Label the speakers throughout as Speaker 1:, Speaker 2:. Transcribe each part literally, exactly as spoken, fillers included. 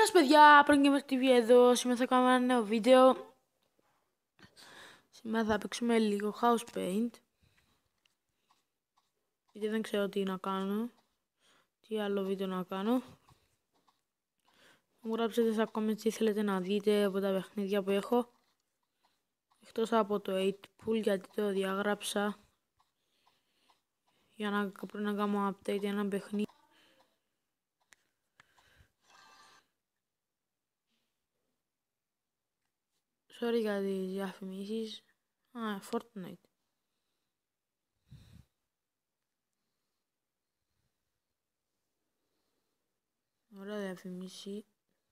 Speaker 1: Γεια σας παιδιά, Prangamer τι βι εδώ. Σήμερα θα κάνουμε ένα νέο βίντεο. Σήμερα θα παίξουμε λίγο House Paint, γιατί δεν ξέρω τι να κάνω, τι άλλο βίντεο να κάνω. Μου γράψετε στα comments τι θέλετε να δείτε από τα παιχνίδια που έχω, εκτός από το οκτώ Pool, γιατί το διάγραψα για να, πριν να κάνω update ένα παιχνίδι. Sorry για τις διαφημίσεις. Α, Fortnite. Ωραία διαφημίση.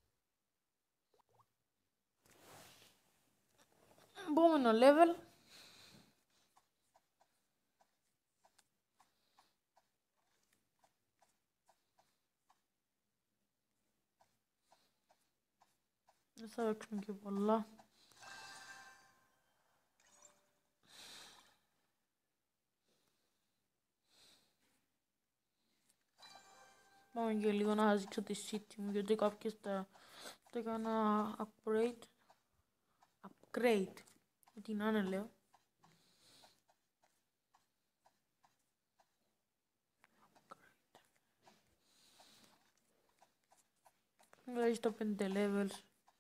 Speaker 1: Επόμενο level. Δεν θα παίξουμε και πολλά. Πάμε και λίγο να δείξω τη city μου, γιατί κάποιες τα, τα έκανα upgrade. Upgrade. Τι να είναι λέω. Δηλαδή στο πέντε levels.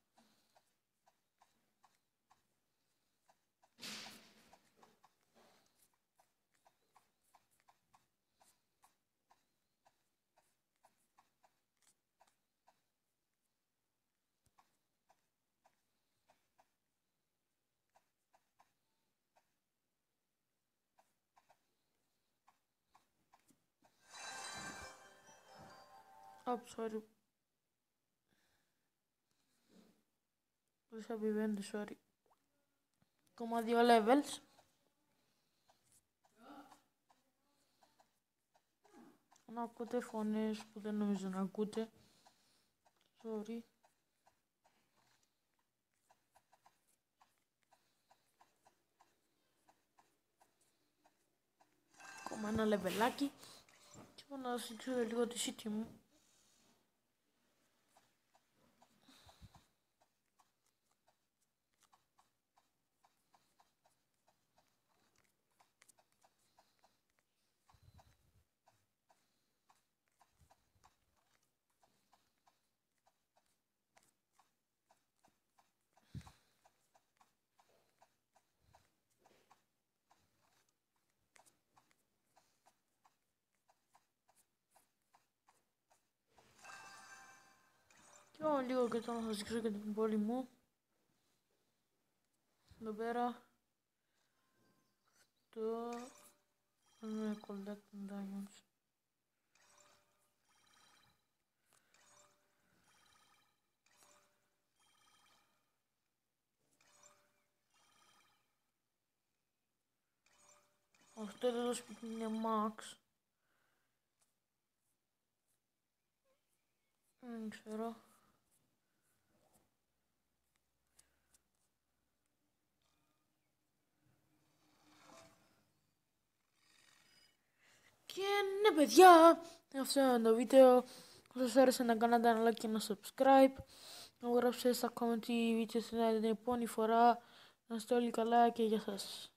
Speaker 1: Oh, sorry. Δεν θα πει πέντε, sorry. Ακόμα δύο levels. Να ακούτε φωνές που δεν νομίζω να ακούτε. Sorry. Ακόμα ένα λεβελάκι. Και μπορώ να σας δείξω λίγο τη city μου. Και πάω λίγο και τώρα να σας δείξω και την πόλη μου. Εδώ πέρα. Αυτό είναι Collecting Diamonds. Αυτό εδώ το σπίτι είναι Max. Δεν ξέρω. Και ναι παιδιά, αυτό είναι το βίντεο. Αν σας άρεσε να κάνετε ένα like και ένα subscribe. Να γράψετε στα comment τι βίντεο θέλετε την επόμενη φορά. Να είστε όλοι καλά και γεια σας.